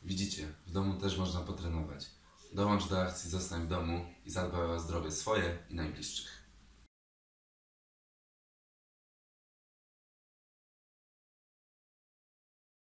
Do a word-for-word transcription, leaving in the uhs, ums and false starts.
Widzicie, w domu też można potrenować. Dołącz do akcji Zostań w domu i zadbaj o zdrowie swoje i najbliższych.